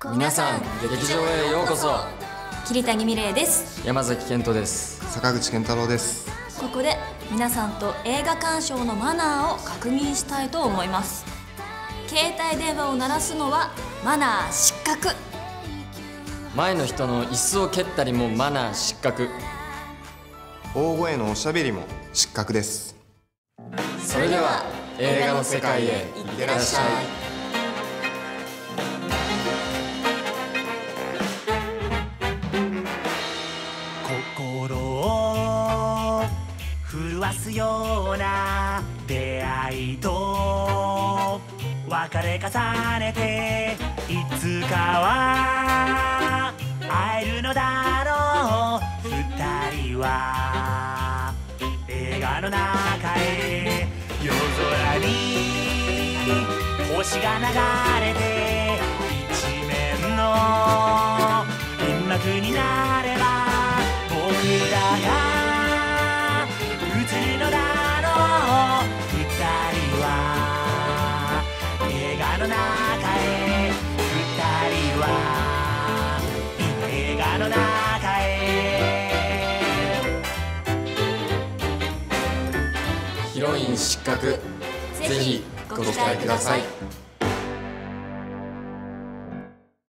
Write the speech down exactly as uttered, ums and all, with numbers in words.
皆さん劇場へようこそ。 桐谷美玲です。 山崎健人です。 坂口健太郎です。 ここで皆さんと映画鑑賞のマナーを確認したいと思います。携帯電話を鳴らすのはマナー失格。 前の人の椅子を蹴ったりもマナー失格。 大声のおしゃべりも失格です。 それでは映画の世界へいってらっしゃい。 心を震わすような出会いと別れ重ねていつかは会えるのだろう。二人は映画の中へ夜空に星が流れて一面の銀幕になれば僕らが映るのだろう。二人は映画の中へ二人は映画の中へ。 ヒロイン失格。ぜひご期待ください。